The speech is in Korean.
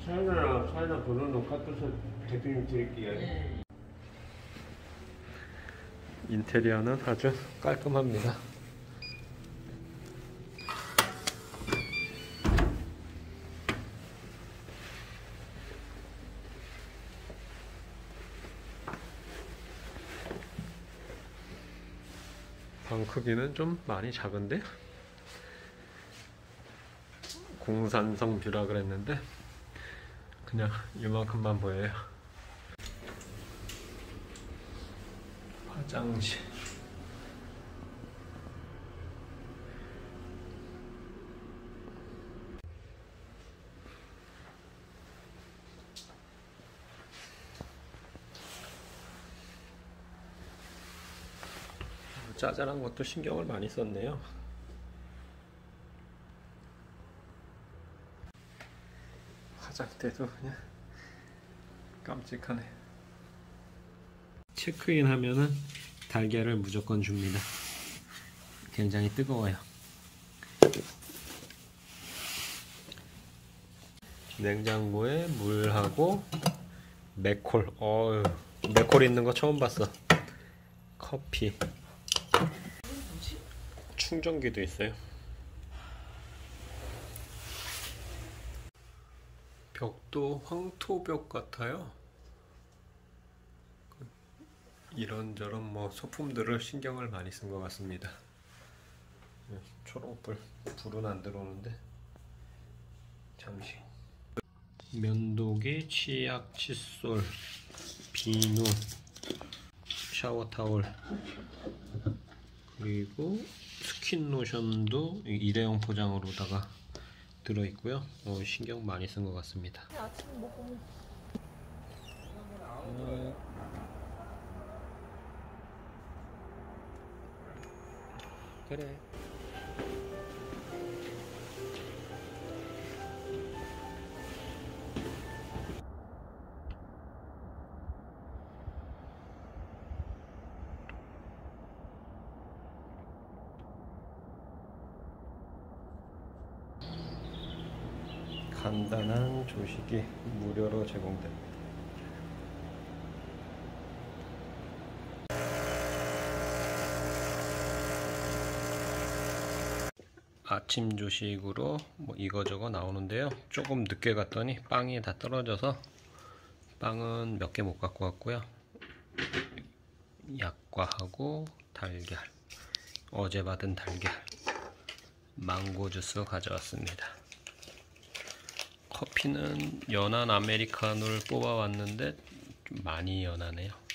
차이나 번호는 카톡에서 대표님 드릴게요. 네. 인테리어는 아주 깔끔합니다. 방 크기는 좀 많이 작은데 공산성 뷰라 그랬는데 그냥 이만큼만 보여요. 화장실 짜잘한 것도 신경을 많이 썼네요. 화장대도 그냥 깜찍하네. 체크인 하면은 달걀을 무조건 줍니다. 굉장히 뜨거워요. 냉장고에 물하고 맥콜. 맥콜 있는 거 처음 봤어. 커피. 충전기도 있어요. 벽도 황토벽 같아요. 이런저런 뭐 소품들을 신경을 많이 쓴 것 같습니다. 초록불, 불은 안 들어오는데 잠시. 면도기, 치약, 칫솔, 비누, 샤워타올, 그리고 스킨로션도 일회용 포장으로다가 들어있고요. 신경 많이 쓴 것 같습니다. 그래. 간단한 조식이 무료로 제공됩니다. 아침 조식으로 뭐 이거저거 나오는데요. 조금 늦게 갔더니 빵이 다 떨어져서 빵은 몇 개 못 갖고 왔고요. 약과하고 달걀, 어제 받은 달걀, 망고 주스 가져왔습니다. 커피는 연한 아메리카노를 뽑아왔는데 좀 많이 연하네요.